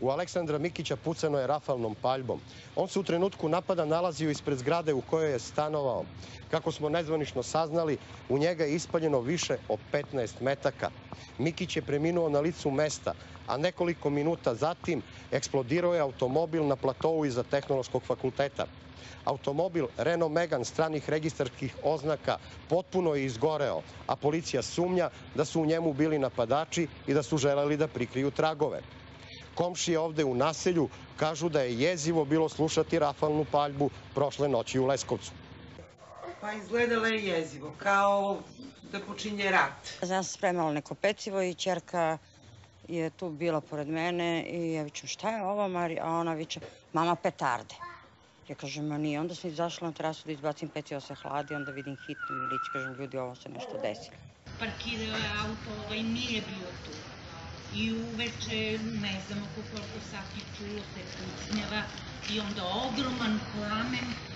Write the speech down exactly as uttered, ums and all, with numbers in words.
U Aleksandra Mikića pucano je rafalnom paljbom. On se u trenutku napada nalazio ispred zgrade u kojoj je stanovao. Kako smo nezvanično saznali, u njega je ispaljeno više od petnaest metaka. Mikić je preminuo na licu mesta, a nekoliko minuta zatim eksplodirao je automobil na platovu iza Tehnološkog fakulteta. Automobil Renault Megane stranih registarskih oznaka potpuno je izgoreo, a policija sumnja da su u njemu bili napadači i da su želeli da prikriju tragove. Komšije ovde u naselju kažu da je jezivo bilo slušati rafalnu paljbu prošle noći u Leskovcu. Pa izgledalo je jezivo, kao da počinje rat. Ja sam spremala neko pecivo i ćerka je tu bila pored mene i ja vičem šta je ovo, Mari? A ona viče mama petarde. Ja kažem, ma nije. Onda sam izašla na terasu da izbacim pecivo se hladi, onda vidim hitnu miliciju, kažem, ljudi, ovo se nešto desilo. Parkirao je auto, ovaj nije bio tu. I uveče, ne znam oko koliko sati čulo se pucnjava i onda ogroman plamen